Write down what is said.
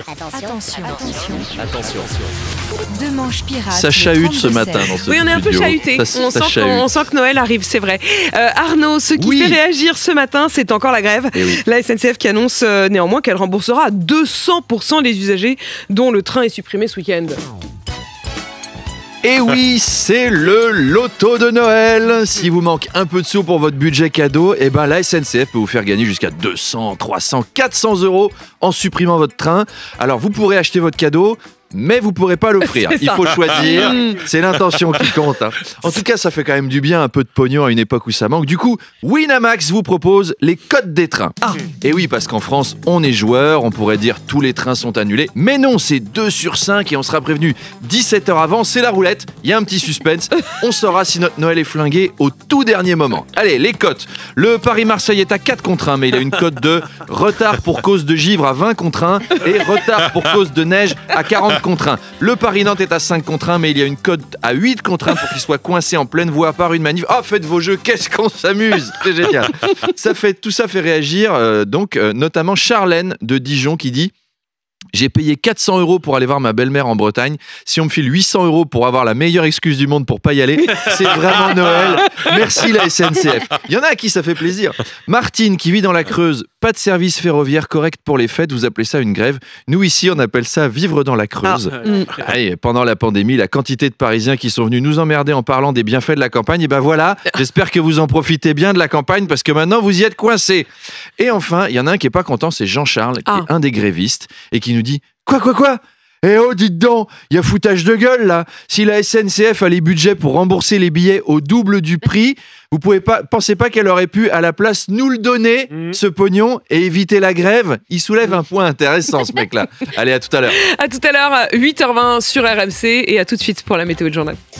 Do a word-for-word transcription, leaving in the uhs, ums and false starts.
Attention, attention, attention. Attention. Deux manches pirates. Ça chahute ce matin dans ce Oui, on est un peu studio. chahuté. Ça- On, ça sent chahute. qu'on- on sent que Noël arrive, c'est vrai. Euh, Arnaud, ce qui Oui. fait réagir ce matin, c'est encore la grève. Eh oui. La S N C F qui annonce euh, néanmoins qu'elle remboursera à deux cents pour cent les usagers dont le train est supprimé ce week-end. Et oui, c'est le loto de Noël. Si vous manque un peu de sous pour votre budget cadeau, eh ben la S N C F peut vous faire gagner jusqu'à deux cents, trois cents, quatre cents euros en supprimant votre train. Alors vous pourrez acheter votre cadeau, mais vous pourrez pas l'offrir. C'est Il ça. faut choisir. C'est l'intention qui compte. hein. En tout cas, ça fait quand même du bien, un peu de pognon à une époque où ça manque. Du coup, Winamax vous propose les codes des trains. Et oui, parce qu'en France, on est joueur, on pourrait dire tous les trains sont annulés. Mais non, c'est deux sur cinq et on sera prévenu dix-sept heures avant. C'est la roulette, il y a un petit suspense. On saura si notre Noël est flingué au tout dernier moment. Allez, les cotes. Le Paris-Marseille est à quatre contre un, mais il a une cote de retard pour cause de givre à vingt contre un et retard pour cause de neige à quarante contre un. Le Paris-Nantes est à cinq contre un, mais il y a une cote à huit contre un pour qu'il soit coincé en pleine voie par une manif. Oh, faites vos jeux, qu'est-ce qu'on s'amuse. C'est génial. Ça fait, tout ça fait réagir, euh, donc, euh, notamment Charlène de Dijon qui dit: j'ai payé quatre cents euros pour aller voir ma belle-mère en Bretagne. Si on me file huit cents euros pour avoir la meilleure excuse du monde pour pas y aller, c'est vraiment Noël. Merci la S N C F. Il y en a à qui ça fait plaisir. Martine qui vit dans la Creuse, pas de service ferroviaire correct pour les fêtes, vous appelez ça une grève. Nous ici, on appelle ça vivre dans la Creuse. Ah, et pendant la pandémie, la quantité de Parisiens qui sont venus nous emmerder en parlant des bienfaits de la campagne, et ben voilà, j'espère que vous en profitez bien de la campagne parce que maintenant vous y êtes coincés. Et enfin, il y en a un qui est pas content, c'est Jean-Charles, qui Ah. est un des grévistes et qui nous dit: Quoi, quoi, quoi? Eh oh, dites donc, il y a foutage de gueule là. Si la S N C F a les budgets pour rembourser les billets au double du prix, vous pouvez pas, pensez pas qu'elle aurait pu à la place nous le donner, ce pognon, et éviter la grève? Il soulève un point intéressant ce mec-là. Allez, à tout à l'heure. À tout à l'heure, huit heures vingt sur R M C et à tout de suite pour la météo de journal.